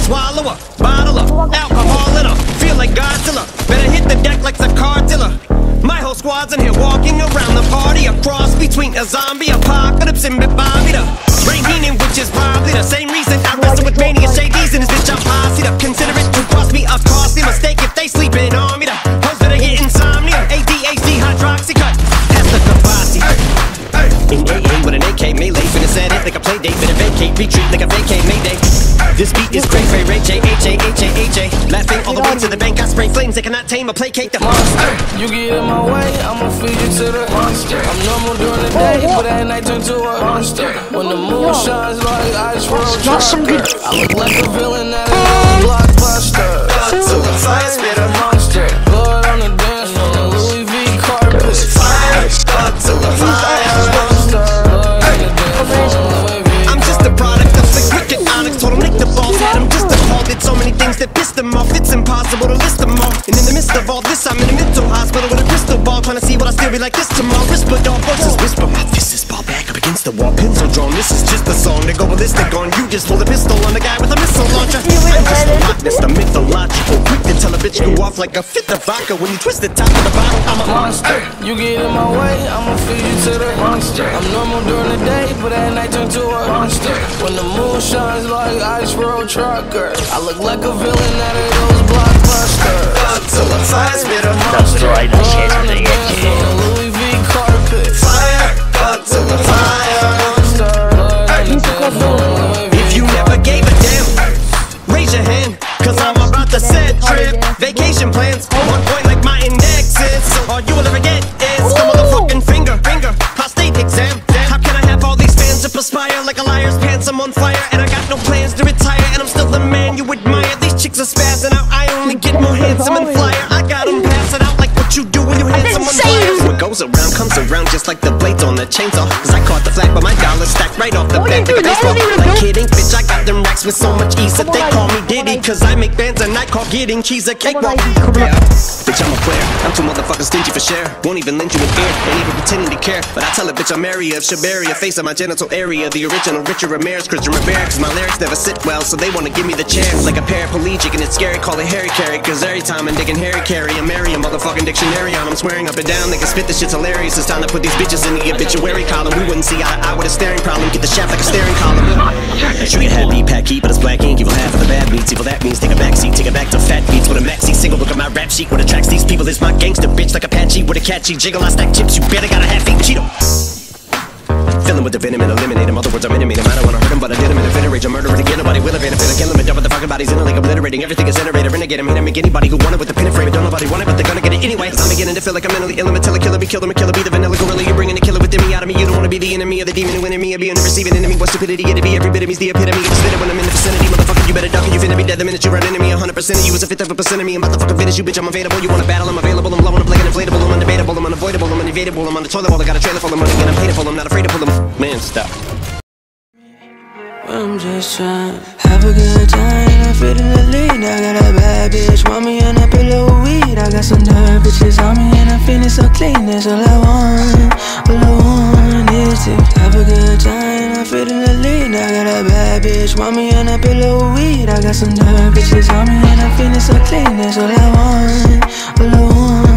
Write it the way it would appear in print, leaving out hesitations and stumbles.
swallow a bottle of alcohol in her. Feel like Godzilla, better hit the deck like the cartilla. My whole squad's in here walking around the party, a cross between a zombie apocalypse and Bobby the Brain Heenan, which is probably the same reason I wrestle with mania shades in this bitch. I'm posse up. Consider it to cost me a costly mistake if they sleeping on me. The hoes that I get insomnia, ADHD, hydroxy cut, that's the capacity. In AA with an AK melee, finna set it like a play date, finna vacate, retreat like a vacate mayday. This beat is cray cray, Ray J, H-A-H-A-H-A. Laughing all the way to the bank, I spray flames, they cannot tame or placate the monster. You get in my way, I'ma feed you to the monster. I'm normal during the day, but at night turn to a monster. When the moon shines like ice road trucker, I look like a villain at a blockbuster. To the fire, spit a monster. Blood on the dance floor, Louis V carpet. Fire, to the fire, monster. I'm just a product of the wicked onyx. Told him Nick the balls had him just appalled. Did so many things that pissed him off, it's impossible to list them all. And in the midst of all this, I'm in a mental hospital with a crystal ball, trying to see what I still be like this tomorrow. Whisper dog voices whisper, my fist is ball back up against the wall, pencil drawn. This is just a song to go ballistic on. You just pull a pistol on the guy with a missile launcher. I'm just a Loch Ness, the mythological, quick to tell a bitch go off like a fifth of vodka. When you twist the top of the bottle, I'm a monster. You get in my way, I'ma feed you to the monster. I'm normal during the day, but at night turn to a monster. When the moon shines like ice road trucker, I look like a villain out of those blockbusters. Till the fire spit a That's monster. right, that's it, I get you. Louis V carpet. Fire, till the fire. If you never gave a damn, raise your hand, cause I'm about to set trip. Vacation plans, on point like my index is. All you will ever get is the motherfucking finger. Prostate exam. How can I have all these fans to perspire like a liar's pants? I'm on fire and I got no plans to retire, and I'm still the man you admire. These chicks are spazzing out, I only get more handsome and flyer. I got them passing out like what you do when you hand someone flyers. What goes around comes around just like the blades on the chainsaw. Cause I caught the flag but my dollar stacked right off the bat like a baseball. Like kidding, bitch, I got them racks with so much ease that they call me Diddy. Cause I make bands and I call getting cheese a cakewalk. Yeah, bitch, I'm a player, I'm too motherfucking stingy for share. Won't even lend you an ear, ain't even pretending to care. But I tell a bitch I'm area of Shabaria, face of my genital area. The original Richard Ramirez, Christian Rivera. Cause my lyrics never sit well, so they wanna give me the chair. Like a paraplegic and it's scary, call it Harry Carry. Cause every time I'm digging Harry Carry, I'm marry a motherfucking dictionary on. I'm swearing up and down, they can spit, this shit's hilarious. It's time to put these bitches in the obituary column. We wouldn't see eye to eye with a staring problem. Get the shaft like a staring column. Sure you have pack heat, but it's black ink. Evil half of the bad meats. Evil that means take a backseat, take it back to fat beats with a maxi single. Look at my rap sheet, what attracts these people is my gangster bitch like Apache with a catchy jiggle. I stack chips, you better got a half-eat Cheeto. Fill him with the venom and eliminate him. Other words, I'm intimate him. I don't wanna hurt him, but I did him in a fit of rage. I'm murdering again, nobody will evade him. Finna kill him and dump the fucking bodies in a lake, obliterating everything is generated. Renegade him, hit him, make anybody who want it with the pin and frame it. Don't nobody want it, but they're gonna get it anyway. I'm beginning to feel like I'm mentally ill. I'm a killer, be killed, I'm a killer, be the vanilla gorilla. You're bringing the killer within me out of me. You don't wanna be the enemy of the demon who in me. Or be in the receiving enemy. What stupidity it'd be? Every bit of me's the epitome. It's fit when I'm in the vicinity. Motherfucker, you better duck or you finna be dead the minute you run into me. 100% of you is a fifth of a percent of me. I'm about to fucking finish you, bitch. I'm available. You wanna battle? I'm available. I'm blowing up like an inflatable. I'm undebatable. I'm unavoidable. I'm unevadable. I'm on the toilet while I got a trailer full of money and I'm paid for. I'm not afraid to pull them. Man, stop. I'm just trying have a good time. I feel in the lead. I got a bad bitch, want me on a pillow of weed. I got some dirt bitches on me and I'm feeling so clean. That's all I want. All I want is to have a good time. I feel in the lead. I got a bad bitch, want me on a pillow of weed. I got some dirt bitches on me and I'm feeling so clean. That's all I want. All I want.